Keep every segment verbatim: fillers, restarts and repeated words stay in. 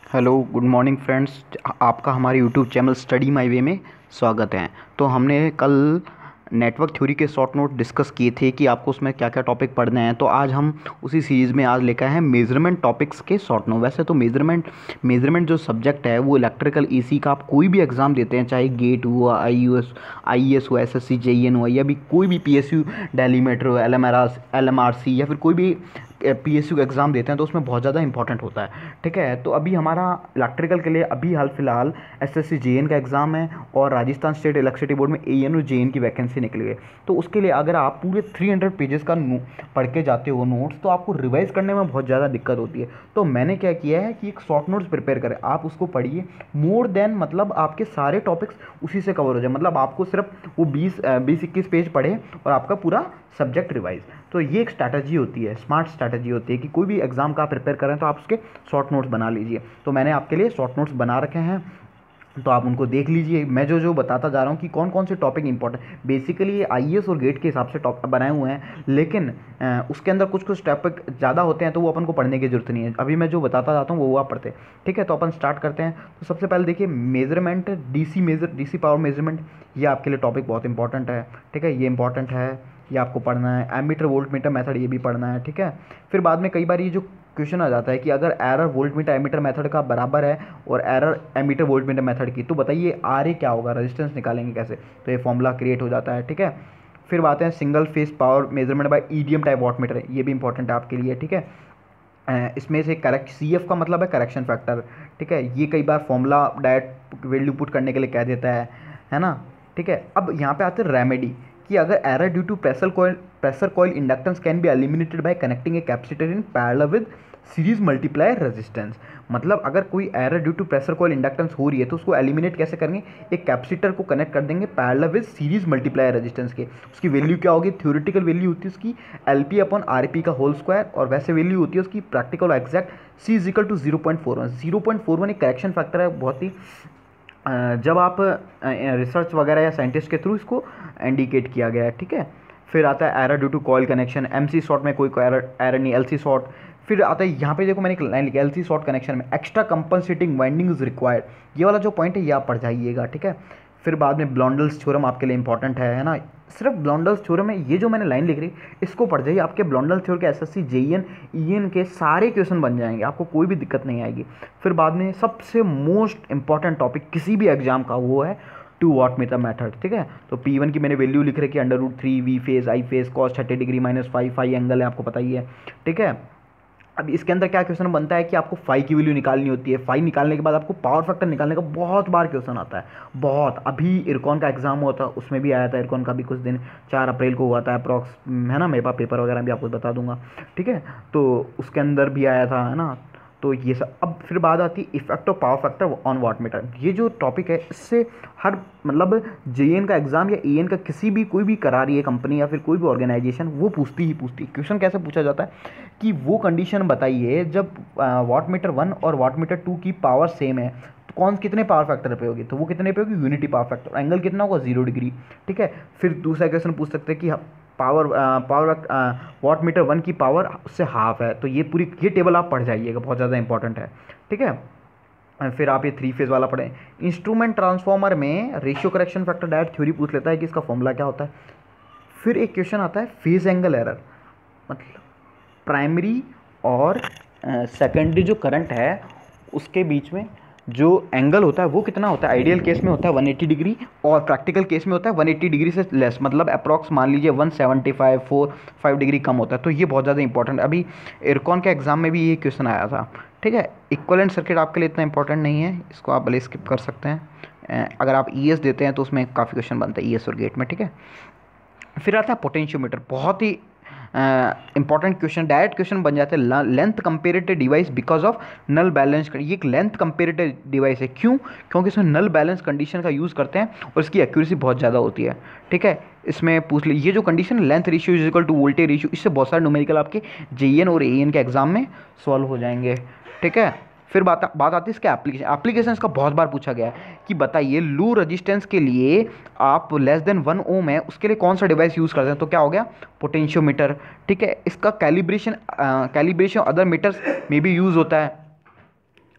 Hello good morning friends. आपका हमारे YouTube channel study my way में स्वागत है। तो हमने कल नेटवर्क थ्योरी के शॉर्ट नोट डिस्कस किए थे कि आपको उसमें क्या क्या टॉपिक पढ़ने हैं। तो आज हम उसी सीरीज़ में आज लेकर आए हैं मेजरमेंट टॉपिक्स के शॉर्ट नोट। वैसे तो मेजरमेंट मेजरमेंट जो सब्जेक्ट है वो इलेक्ट्रिकल ईसी का आप कोई भी एग्ज़ाम देते हैं, चाहे गेट हुआ, I U S I S हुआ, S S C J E N हुआ, या भी कोई भी P S U Delhi metro, L M R L M R C, या फिर कोई भी पी एस यू का एग्ज़ाम देते हैं तो उसमें बहुत ज़्यादा इंपॉर्टेंट होता है। ठीक है, तो अभी हमारा इलेक्ट्रिकल के लिए अभी हाल फिलहाल S S C J N का एग्ज़ाम है और राजस्थान स्टेट इलेक्ट्रिसिटी बोर्ड में ए एन और जे एन की वैकेंसी निकली है। तो उसके लिए अगर आप पूरे थ्री हंड्रेड पेजेस का पढ़ के जाते हो नोट्स, तो आपको रिवाइज करने में बहुत ज़्यादा दिक्कत होती है। तो मैंने क्या किया है कि एक शॉर्ट नोट्स प्रिपेयर करें, आप उसको पढ़िए। मोर देन मतलब आपके सारे टॉपिक्स उसी से कवर हो जाए, मतलब आपको सिर्फ वो बीस बीस इक्कीस पेज पढ़े और आपका पूरा सब्जेक्ट रिवाइज। तो ये एक स्ट्रैटेजी होती है, स्मार्ट स्ट्रैटेजी होती है कि कोई भी एग्जाम का आप प्रिपेयर करें तो आप उसके शॉर्ट नोट्स बना लीजिए। तो मैंने आपके लिए शॉर्ट नोट्स बना रखे हैं, तो आप उनको देख लीजिए। मैं जो जो बताता जा रहा हूँ कि कौन कौन से टॉपिक इंपॉर्टेंट, बेसिकली ये आई ए एस और गेट के हिसाब से टॉपिक बनाए हुए हैं, लेकिन आ, उसके अंदर कुछ कुछ टॉपिक ज़्यादा होते हैं तो वो अपन को पढ़ने की जरूरत नहीं है। अभी मैं जो बताता जाता हूँ वो वो आप पढ़ते हैं। ठीक है, तो अपन स्टार्ट करते हैं। तो सबसे पहले देखिए measurement, DC measure DC power measurement, ये आपके लिए टॉपिक बहुत इंपॉर्टेंट है। ठीक है, ये इंपॉर्टेंट है, ये आपको पढ़ना है। एमीटर वोल्ट मीटर मेथड, ये भी पढ़ना है। ठीक है, फिर बाद में कई बार ये जो क्वेश्चन आ जाता है कि अगर error voltmeter ammeter method का बराबर है और error ammeter voltmeter method की, तो बताइए आर ए क्या होगा, रेजिस्टेंस निकालेंगे कैसे, तो ये फॉर्मूला क्रिएट हो जाता है। ठीक है, फिर बातें हैं single phase power measurement by EDM type wattmeter, ये भी इंपॉर्टेंट है आपके लिए। ठीक है, इसमें से करेक्ट सी एफ का मतलब है करेक्शन फैक्टर। ठीक है, ये कई बार फॉर्मूला डायरेक्ट वैल्यू पुट करने के लिए कह देता है है ना। ठीक है, अब यहाँ पे आते हैं रेमेडी कि अगर error due to pressure coil pressure coil inductance can be eliminated by connecting a capacitor in parallel with series multiplier resistance. मतलब अगर कोई error due to pressure coil inductance हो रही है तो उसको एलिमिनेट कैसे करेंगे, एक कैपेसिटर को कनेक्ट कर देंगे parallel with series multiplier resistance के। उसकी वैल्यू क्या होगी, थ्योरेटिकल वैल्यू होती है उसकी L P upon R P का होल स्क्वायर, और वैसे वैल्यू होती है उसकी practical exact C is equal to zero point four one. Zero point four one एक करेक्शन फैक्टर है, बहुत ही जब आप रिसर्च वगैरह या साइंटिस्ट के थ्रू इसको इंडिकेट किया गया है। ठीक है, फिर आता है error due to coil connection, M C short में कोई एरर एरर नहीं, एल सी शॉर्ट। फिर आता है यहाँ पे देखो मैंने एक लाइन लिखी एल सी शॉर्ट कनेक्शन में extra compensating winding is required, ये वाला जो पॉइंट है ये आप पढ़ जाइएगा। ठीक है, फिर बाद में ब्लॉन्डल्स थ्योरम आपके लिए इंपॉर्टेंट है है ना। सिर्फ ब्लॉन्डल्स थ्योरम में ये जो मैंने लाइन लिख रही इसको पढ़ जाइए, आपके ब्लॉन्डल थ्योरम के S S C J E N E N के सारे क्वेश्चन बन जाएंगे, आपको कोई भी दिक्कत नहीं आएगी। फिर बाद में सबसे मोस्ट इंपॉर्टेंट टॉपिक किसी भी एग्जाम का वो है टू वॉट मीटर मेथड। ठीक है, तो पी वन की मैंने वैल्यू लिख रखी है under root three V phase I phase cos thirty degree minus five five angle है, आपको पता ही है। ठीक है, अब इसके अंदर क्या क्वेश्चन बनता है कि आपको फाई की वैल्यू निकालनी होती है। फाई निकालने के बाद आपको पावर फैक्टर निकालने का बहुत बार क्वेश्चन आता है, बहुत। अभी इरकॉन का एग्जाम हुआ था, उसमें भी आया था, इरकॉन का भी कुछ दिन चार अप्रैल को हुआ था अप्रॉक्स, है ना। मेरे पास पेपर वगैरह भी आपको बता दूंगा। ठीक है, तो उसके अंदर भी आया था, है ना। तो ये सब। अब फिर बात आती है effect of power factor on wattmeter. ये जो टॉपिक है इससे हर मतलब जे एन का एग्जाम या ए एन का किसी भी कोई भी करा रही है कंपनी या फिर कोई भी ऑर्गेनाइजेशन, वो पूछती ही पूछती है। क्वेश्चन कैसे पूछा जाता है कि वो कंडीशन बताइए जब वाट मीटर वन और वाट मीटर टू की पावर सेम है तो कौन कितने पावर फैक्टर पे होगी, तो वो कितने पे होगी, यूनिटी पावर फैक्टर। एंगल कितना होगा, जीरो डिग्री। ठीक है, फिर दूसरा क्वेश्चन पूछ सकते हैं कि power power wattmeter one की पावर उससे हाफ है, तो ये पूरी ये टेबल आप पढ़ जाइएगा, बहुत ज़्यादा इंपॉर्टेंट है। ठीक है, फिर आप ये थ्री फेज वाला पढ़ें। इंस्ट्रूमेंट ट्रांसफॉर्मर में ratio correction factor direct theory पूछ लेता है कि इसका फॉर्मूला क्या होता है। फिर एक क्वेश्चन आता है फेज एंगल एरर, मतलब प्राइमरी और सेकेंडरी जो करंट है उसके बीच में जो एंगल होता है वो कितना होता है। आइडियल केस में होता है वन एटी डिग्री और प्रैक्टिकल केस में होता है वन एटी डिग्री से लेस, मतलब अप्रॉक्स मान लीजिए one seventy five four five degree कम होता है। तो ये बहुत ज़्यादा इंपॉर्टेंट, अभी इरकॉन के एग्जाम में भी ये क्वेश्चन आया था। ठीक है, इक्विवेलेंट सर्किट आपके लिए इतना इंपॉर्टेंट नहीं है, इसको आप भले स्किप कर सकते हैं। अगर आप ई एस देते हैं तो उसमें काफ़ी क्वेश्चन बनता है ई एस और गेट में। ठीक है, फिर आता है पोटेंशियोमीटर, बहुत ही इंपॉर्टेंट क्वेश्चन, डायरेक्ट क्वेश्चन बन जाते हैं। Length comparative device because of null balance, ये एक लेंथ कंपेरेटिव डिवाइस है। क्यों, क्योंकि इसमें नल बैलेंस कंडीशन का यूज़ करते हैं और इसकी एक्यूरेसी बहुत ज़्यादा होती है। ठीक है, इसमें पूछ लीजिए ये जो condition length ratio is equal to voltage ratio, इससे बहुत सारे न्यूमेरिकल आपके जे ई एन और ए एन के एग्जाम में सॉल्व हो जाएंगे। ठीक है, फिर बात बात आती है इसके एप्लीकेशन। एप्लीकेशन इसका बहुत बार पूछा गया है कि बताइए लो रेजिस्टेंस के लिए आप लेस देन वन ओम है उसके लिए कौन सा डिवाइस यूज़ करते हैं, तो क्या हो गया, पोटेंशियोमीटर। ठीक है, इसका कैलिब्रेशन कैलिब्रेशन अदर मीटर्स में भी यूज़ होता है।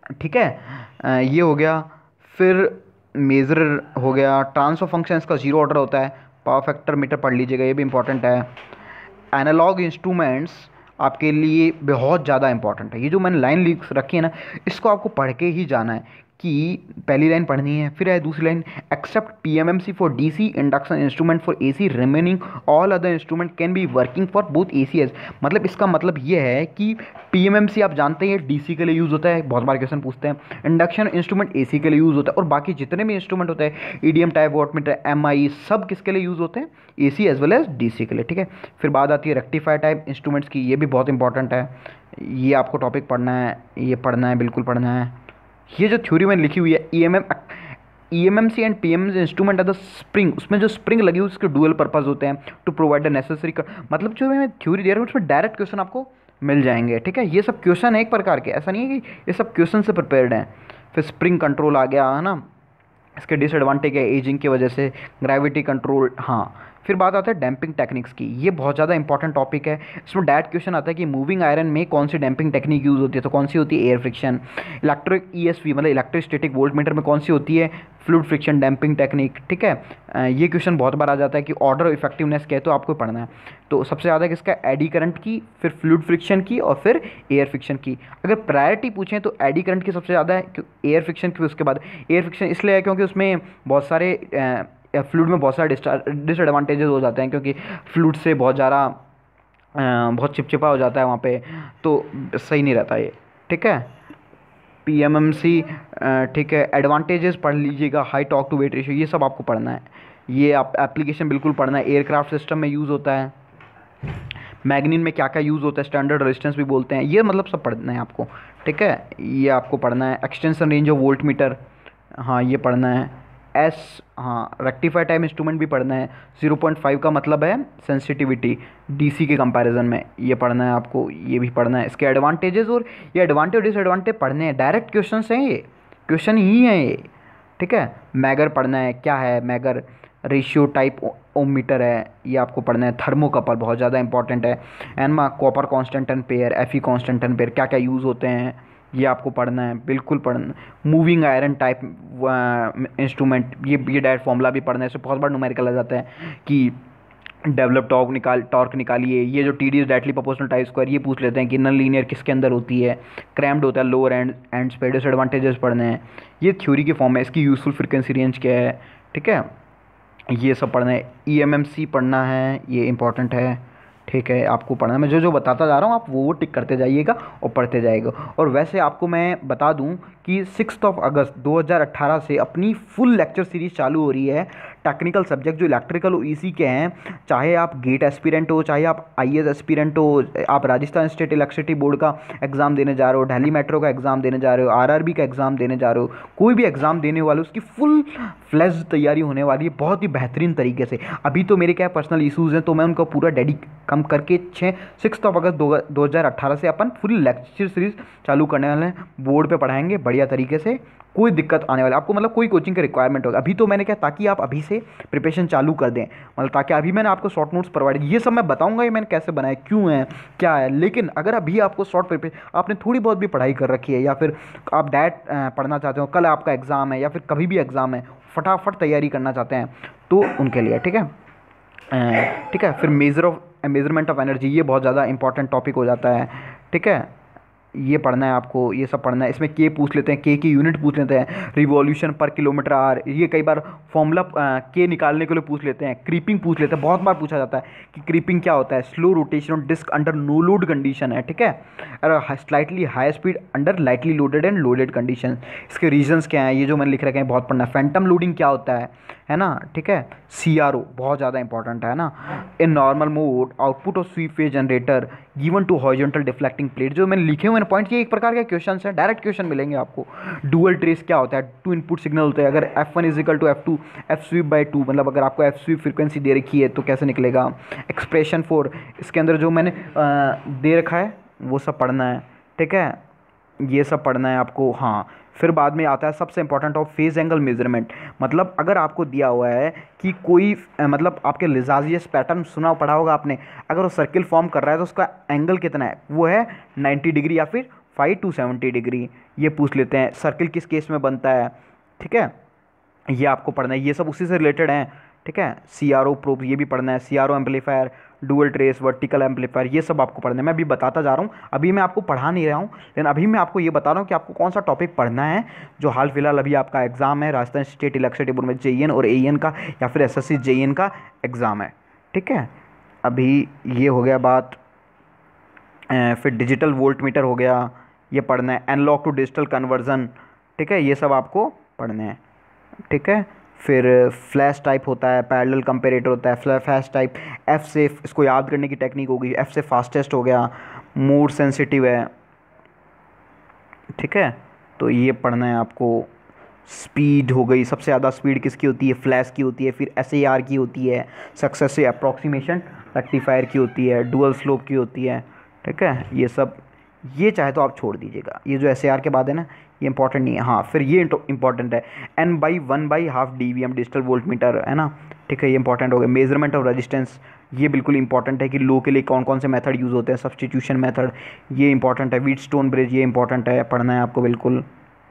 ठीक है। अ, ये हो गया। फिर मेज़र हो गया। ट्रांसफर फंक्शन इसका जीरो ऑर्डर होता है। पावर फैक्टर मीटर पढ़ लीजिएगा, ये भी इंपॉर्टेंट है। एनालॉग इंस्ट्रूमेंट्स आपके लिए बहुत ज़्यादा इंपॉर्टेंट है। ये जो मैंने लाइन लिख रखी है ना, इसको आपको पढ़ के ही जाना है कि पहली लाइन पढ़नी है, फिर है दूसरी line, except PMMC for DC induction instrument for AC remaining all other instrument can be working for both AC as. मतलब इसका मतलब ये है कि पीएमएमसी आप जानते हैं डीसी के लिए यूज़ होता है, बहुत बार क्वेश्चन पूछते हैं। इंडक्शन इंस्ट्रूमेंट एसी के लिए यूज़ होता है, और बाकी जितने भी इंस्ट्रूमेंट होते हैं ईडीएम टाइप वॉटमीटर एमआई सब किसके लिए यूज़ होते हैं, AC as well as DC के लिए। ठीक है। फिर बात आती है रेक्टिफायर टाइप इंस्ट्रूमेंट्स की, ये भी बहुत इंपॉर्टेंट है, ये आपको टॉपिक पढ़ना है, ये पढ़ना है, बिल्कुल पढ़ना है। ये जो थ्योरी मैंने लिखी हुई है E M M E M M C and P M instrument are the spring, उसमें जो स्प्रिंग लगी हुई उसके डुअल पर्पज होते हैं टू प्रोवाइड द नेसेसरी, मतलब जो मैं थ्योरी दे रहा हूँ उसमें डायरेक्ट क्वेश्चन आपको मिल जाएंगे। ठीक है। ये सब क्वेश्चन है एक प्रकार के, ऐसा नहीं है कि ये सब क्वेश्चन से प्रिपेयर्ड हैं। फिर स्प्रिंग कंट्रोल आ गया है ना, इसके डिसएडवांटेज है एजिंग की वजह से, ग्रेविटी कंट्रोल। हाँ, फिर बात आता है डैम्पिंग टेक्निक्स की, ये बहुत ज़्यादा इंपॉर्टेंट टॉपिक है। इसमें डायरेक्ट क्वेश्चन आता है कि मूविंग आयरन में कौन सी डैम्पिंग टेक्निक यूज़ होती है, तो कौन सी होती है air friction. Electric E S V मतलब इलेक्ट्रोस्टैटिक वोल्ट मीटर में कौन सी होती है फ्लूइड फ्रिक्शन डैम्पिंग टेक्निक। ठीक है। ये क्वेश्चन बहुत बार आ जाता है कि ऑर्डर इफेक्टिवनेस क्या है, तो आपको पढ़ना है। तो सबसे ज़्यादा किसका, एडी करंट की, फिर फ्लूइड फ्रिक्शन की, और फिर एयर फ्रिक्शन की। अगर प्रायोरिटी पूछें तो एडी करंट की सबसे ज़्यादा है, क्यों एयर फ्रिक्शन की उसके बाद। एयर फ्रिक्शन इसलिए है क्योंकि उसमें बहुत सारे फ्लूइड में बहुत सारे डिसएडवांटेजेस हो जाते हैं, क्योंकि फ्लूइड से बहुत ज़्यादा बहुत चिपचिपा हो जाता है वहाँ पे, तो सही नहीं रहता ये। ठीक है। पी एम एम सी, ठीक है, एडवांटेजेस पढ़ लीजिएगा, high torque to weight ratio, ये सब आपको पढ़ना है। ये आप एप्लीकेशन बिल्कुल पढ़ना है। एयरक्राफ्ट सिस्टम में यूज़ होता है, मैग्नीन में क्या क्या यूज़ होता है, स्टैंडर्ड रेजिस्टेंस भी बोलते हैं, ये मतलब सब पढ़ना है आपको। ठीक है। ये आपको पढ़ना है। Extension range of voltmeter, हाँ ये पढ़ना है। एस, हाँ रेक्टिफायर टाइप इंस्ट्रूमेंट भी पढ़ना है। ज़ीरो पॉइंट फाइव का मतलब है सेंसिटिविटी डीसी के कंपैरिजन में, ये पढ़ना है आपको, ये भी पढ़ना है। इसके एडवांटेजेस और ये एडवांटेज डिसएडवांटेज पढ़ने हैं, डायरेक्ट क्वेश्चन हैं, ये क्वेश्चन ही हैं ये। ठीक है। मैगर पढ़ना है, क्या है मैगर, रेशियो टाइप ओमीटर है, ये आपको पढ़ना है। थर्मोकपल बहुत ज़्यादा इंपॉर्टेंट है। एनमा copper constant and pair, FE constant and pair क्या क्या यूज़ होते हैं, ये आपको पढ़ना है, बिल्कुल पढ़ना। मूविंग आयरन टाइप इंस्ट्रूमेंट, ये ये डायरेक्ट फॉर्मूला भी पढ़ना है, इससे बहुत बार न्यूमेरिकल आ जाता है कि डेवलप टॉर्क निकाल टॉर्क निकालिए। ये जो T D is directly proportional type square, ये पूछ लेते हैं कि नॉन लीनियर किसके अंदर होती है, क्रैम्ड होता है लोअर एंड एंड्स पे, डिसएडवांटेजेस पढ़ने हैं। ये थ्योरी की फॉर्म है, इसकी यूजफुल फ्रीक्वेंसी रेंज क्या है। ठीक है। ये सब पढ़ना है। ई एम एम सी पढ़ना है, ये इंपॉर्टेंट है। ठीक है, आपको पढ़ना है। मैं जो जो बताता जा रहा हूँ आप वो वो टिक करते जाइएगा और पढ़ते जाइएगा। और वैसे आपको मैं बता दूँ कि सिक्स ऑफ अगस्त दो हज़ार अठारह से अपनी फुल लेक्चर सीरीज़ चालू हो रही है। टेक्निकल सब्जेक्ट जो इलेक्ट्रिकल और ईसी के हैं, चाहे आप गेट एस्पिरेंट हो, चाहे आप आई एस एस्पिरेंट हो, आप राजस्थान स्टेट इलेक्ट्रिसिटी बोर्ड का एग्ज़ाम देने जा रहे हो, दिल्ली मेट्रो का एग्ज़ाम देने जा रहे हो, आर आर बी का एग्ज़ाम देने जा रहे हो, कोई भी एग्ज़ाम देने वाले उसकी फुल फ्लैश तैयारी होने वाली है बहुत ही बेहतरीन तरीके से। अभी तो मेरे क्या पर्सनल इशूज़ हैं, तो मैं उनका पूरा डेडी कम करके छः सिक्स ऑफ अगस्त दो हज़ार अट्ठारह से अपन फुल लेक्चर सीरीज चालू करने वाले हैं। बोर्ड पे पढ़ाएंगे बढ़िया तरीके से, कोई दिक्कत आने वाला आपको, मतलब कोई कोचिंग का रिक्वायरमेंट होगा। अभी तो मैंने क्या, ताकि आप अभी से प्रिपरेशन चालू कर दें, मतलब ताकि अभी मैंने आपको शॉर्ट नोट्स प्रोवाइड, ये सब मैं बताऊंगा ये मैंने कैसे बनाया, क्यों है, क्या है। लेकिन अगर अभी आपको शॉर्ट प्रिपरेशन, आपने थोड़ी बहुत भी पढ़ाई कर रखी है, या फिर आप डायरेक्ट पढ़ना चाहते हो, कल आपका एग्ज़ाम है या फिर कभी भी एग्ज़ाम है, फटाफट तैयारी करना चाहते हैं, तो उनके लिए। ठीक है। ठीक है। फिर measure of measurement of energy, ये बहुत ज़्यादा इंपॉर्टेंट टॉपिक हो जाता है। ठीक है। ये पढ़ना है आपको, ये सब पढ़ना है। इसमें के पूछ लेते हैं, के की यूनिट पूछ लेते हैं, रिवॉल्यूशन पर किलोमीटर आर, ये कई बार फॉर्मूला के निकालने के लिए पूछ लेते हैं। क्रीपिंग पूछ लेते हैं, बहुत बार पूछा जाता है कि क्रीपिंग क्या होता है। Slow rotation of disc under no load condition है। ठीक है। और slightly high speed under lightly loaded and loaded condition, इसके रीजंस क्या हैं, ये जो मैंने लिख रखे हैं बहुत पढ़ना है। फैंटम लोडिंग क्या होता है है ना। ठीक है। सी आर ओ बहुत ज़्यादा इंपॉर्टेंट है ना। In normal mode output of sweep phase generator given to horizontal deflecting plate, जो मैंने लिखे हुए पॉइंट, ये एक प्रकार के क्वेश्चन हैं, डायरेक्ट क्वेश्चन मिलेंगे आपको। डुअल ट्रेस क्या होता है, टू इनपुट सिग्नल होते हैं, अगर F one is equal to F two F sweep by two, मतलब अगर आपको एफ स्वीप फ्रीक्वेंसी दे रखी है तो कैसे निकलेगा। एक्सप्रेशन फॉर, इसके अंदर जो मैंने आ, दे रखा है वो सब पढ़ना है। ठीक है। ये सब पढ़ना है आपको। हाँ, फिर बाद में आता है सबसे important of phase angle measurement, मतलब अगर आपको दिया हुआ है कि कोई मतलब आपके लिजाजियस पैटर्न सुना पढ़ा होगा आपने, अगर वो सर्किल फॉर्म कर रहा है तो उसका एंगल कितना है, वो है नाइन्टी डिग्री या फिर फाइव टू सेवेंटी डिग्री, ये पूछ लेते हैं। सर्किल किस केस में बनता है, ठीक है, ये आपको पढ़ना है, ये सब उसी से रिलेटेड हैं, ठीक है। सी आर ओ प्रोब ये भी पढ़ना है, C R O amplifier, dual trace, vertical amplifier, ये सब आपको पढ़ना है। मैं अभी बताता जा रहा हूँ, अभी मैं आपको पढ़ा नहीं रहा हूँ, लेकिन अभी मैं आपको ये बता रहा हूँ कि आपको कौन सा टॉपिक पढ़ना है। जो हाल फिलहाल अभी आपका एग्जाम है राजस्थान स्टेट इलेक्ट्रिसिटी बोर्ड में, जे ई एन और ए ई एन का, या फिर S S C J E N का एग्ज़ाम है, ठीक है। अभी ये हो गया बात। अ, फिर डिजिटल वोल्ट मीटर हो गया, ये पढ़ना है। एनालॉग टू डिजिटल कन्वर्जन, ठीक है, ये सब आपको पढ़ने हैं, ठीक है। फिर फ्लैश टाइप होता है, पैरेलल कंपेरेटर होता है, फ्लैश टाइप, एफ से इसको याद करने की टेक्निक होगी, एफ से फास्टेस्ट हो गया, मोड सेंसिटिव है, ठीक है, तो ये पढ़ना है आपको। स्पीड हो गई, सबसे ज़्यादा स्पीड किसकी होती है, फ्लैश की होती है। फिर एस ए आर की होती है, सक्सेसिव अप्रॉक्सीमेशन रेक्टिफायर की होती है, डुअल स्लोप की होती है, ठीक है। ये सब, ये चाहे तो आप छोड़ दीजिएगा, ये जो एस ए आर के बाद है ना, ये इंपॉर्टेंट नहीं है। हाँ, फिर ये इंपॉर्टेंट है, N by one by half D V M digital voltmeter, है ना, ठीक है, ये इंपॉर्टेंट हो गया। मेजरमेंट ऑफ रेजिस्टेंस, ये बिल्कुल इंपॉर्टेंट है कि लो के लिए कौन कौन से मेथड यूज़ होते हैं, सब्स्टिट्यूशन मेथड, ये इंपॉर्टेंट है। व्हीटस्टोन ब्रिज, ये इंपॉर्टेंट है, पढ़ना है आपको बिल्कुल।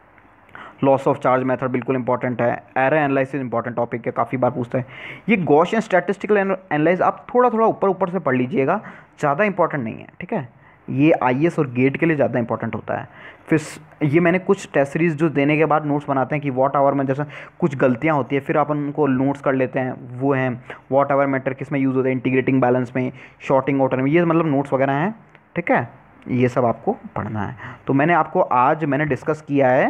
लॉस ऑफ चार्ज मेथड बिल्कुल इंपॉर्टेंट है। एरर एनालिसिस इंपॉर्टेंट टॉपिक है, काफ़ी बार पूछता है। ये गॉसियन स्टैटिस्टिकल एनालाइज आप थोड़ा थोड़ा ऊपर ऊपर से पढ़ लीजिएगा, ज़्यादा इंपॉर्टेंट नहीं है, ठीक है। ये आई ए एस और गेट के लिए ज़्यादा इंपॉर्टेंट होता है। फिर ये मैंने कुछ टेस्ट सीरीज जो देने के बाद नोट्स बनाते हैं कि वॉट आवर में जैसे कुछ गलतियाँ होती है, फिर आप उनको नोट्स कर लेते हैं, वो हैं वॉट आवर मीटर किस में यूज़ होता है, इंटीग्रेटिंग बैलेंस में, शॉर्टिंग वाटर में, ये मतलब नोट्स वगैरह हैं, ठीक है। ये सब आपको पढ़ना है। तो मैंने आपको आज मैंने डिस्कस किया है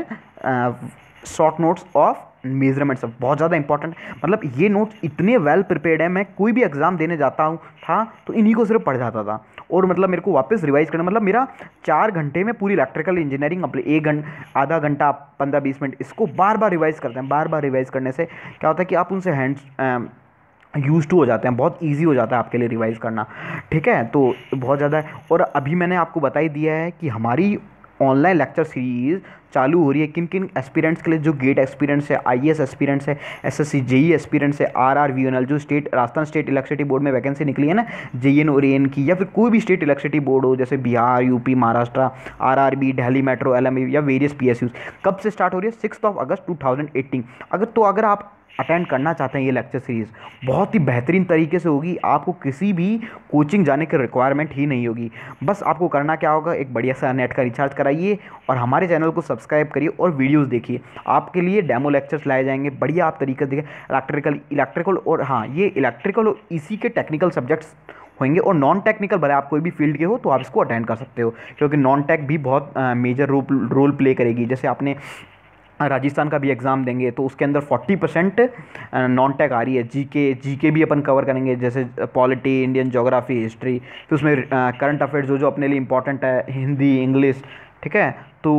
शॉर्ट नोट्स ऑफ मेजरमेंट्स, बहुत ज़्यादा इंपॉर्टेंट, मतलब ये नोट्स इतने वेल प्रिपेयर्ड है, मैं कोई भी एग्जाम देने जाता हूँ था तो इन्हीं को सिर्फ पढ़ जाता था, और मतलब मेरे को वापस रिवाइज करना, मतलब मेरा चार घंटे में पूरी इलेक्ट्रिकल इंजीनियरिंग कंप्लीट, एक घंटा आधा घंटा पंद्रह बीस मिनट इसको बार बार रिवाइज करते हैं। बार बार रिवाइज करने से क्या होता है कि आप उनसे हैंड्स यूज टू हो जाते हैं, बहुत इजी हो जाता है आपके लिए रिवाइज करना, ठीक है। तो बहुत ज़्यादा है। और अभी मैंने आपको बता ही दिया है कि हमारी ऑनलाइन लेक्चर सीरीज़ चालू हो रही है किन किन एस्पिरेंट्स के लिए, जो गेट एस्पिरेंट्स है, आई ए एस एस्पिरेंट्स है, S S C J E aspirants है, R R V N L जो state Rajasthan state electricity board में वैकेंसी निकली है ना, जे ई एन और ए एन की, या फिर कोई भी स्टेट इलेक्ट्रिसिटी बोर्ड हो जैसे Bihar, UP, Maharashtra, R R B, Delhi metro, L M या वेरियस पी एस यूज। कब से स्टार्ट हो रही है? Six of August two thousand eighteen. अगर तो अगर आप अटेंड करना चाहते हैं ये लेक्चर सीरीज़, बहुत ही बेहतरीन तरीके से होगी, आपको किसी भी कोचिंग जाने की रिक्वायरमेंट ही नहीं होगी। बस आपको करना क्या होगा, एक बढ़िया सा नेट का रिचार्ज कराइए और हमारे चैनल को सब्सक्राइब करिए और वीडियोस देखिए। आपके लिए डेमो लेक्चर्स लाए जाएंगे, बढ़िया आप तरीके से देखें, इलेक्ट्रिकल इलेक्ट्रिकल और हाँ ये इलेक्ट्रिकल और इसी के टेक्निकल सब्जेक्ट्स होंगे, और नॉन टेक्निकल भले आप कोई भी फील्ड के हो तो आप इसको अटेंड कर सकते हो, क्योंकि नॉन टेक भी बहुत मेजर रोल रोल प्ले करेगी। जैसे आपने राजस्थान का भी एग्ज़ाम देंगे तो उसके अंदर फोर्टी परसेंट नॉन टेक आ रही है, जीके जीके भी अपन कवर करेंगे, जैसे पॉलिटी, इंडियन ज्योग्राफी, हिस्ट्री, फिर उसमें करंट अफेयर्स जो जो अपने लिए इंपॉर्टेंट है, हिंदी, इंग्लिश, ठीक है। तो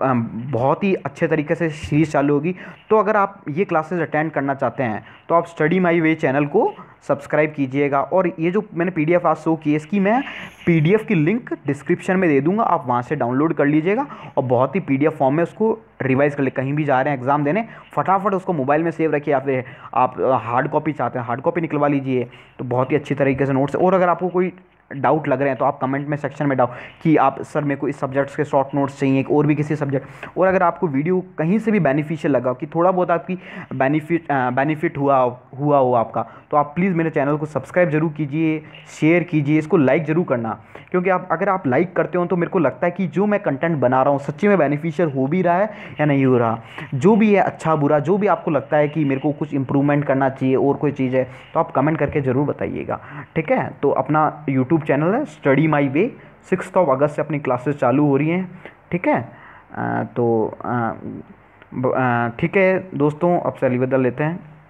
बहुत ही अच्छे तरीके से सीरीज़ चालू होगी। तो अगर आप ये क्लासेस अटेंड करना चाहते हैं तो आप स्टडी माई वे चैनल को सब्सक्राइब कीजिएगा, और ये जो मैंने पीडीएफ आज शो की है इसकी मैं पीडीएफ की लिंक डिस्क्रिप्शन में दे दूंगा, आप वहाँ से डाउनलोड कर लीजिएगा और बहुत ही पीडीएफ फॉर्म में उसको रिवाइज कर ले। कहीं भी जा रहे हैं एग्जाम देने, फटाफट उसको मोबाइल में सेव रखिए, या फिर आप हार्ड कॉपी चाहते हैं हार्ड कॉपी निकलवा लीजिए, तो बहुत ही अच्छी तरीके से नोट्स। और अगर आपको कोई डाउट लग रहे हैं तो आप कमेंट में सेक्शन में डाउट कि आप सर मेरे को इस सब्जेक्ट्स के शॉर्ट नोट्स चाहिए, और भी किसी सब्जेक्ट, और अगर आपको वीडियो कहीं से भी बेनिफिशियल लगा कि थोड़ा बहुत आपकी बेनिफिट बेनिफिट हुआ हुआ हो आपका, तो आप प्लीज़ मेरे चैनल को सब्सक्राइब जरूर कीजिए, शेयर कीजिए, इसको लाइक ज़रूर करना, क्योंकि आप अगर आप लाइक करते हो तो मेरे को लगता है कि जो मैं कंटेंट बना रहा हूँ सच्ची में बेनिफिशियल हो भी रहा है या नहीं हो रहा। जो भी है अच्छा बुरा, जो भी आपको लगता है कि मेरे को कुछ इंप्रूवमेंट करना चाहिए और कोई चीज़ है तो आप कमेंट करके ज़रूर बताइएगा, ठीक है। तो अपना यूट्यूब चैनल है study my way, six of August से अपनी क्लासेस चालू हो रही हैं, ठीक है। आ, तो ठीक है दोस्तों, अब से अलविदा लेते हैं।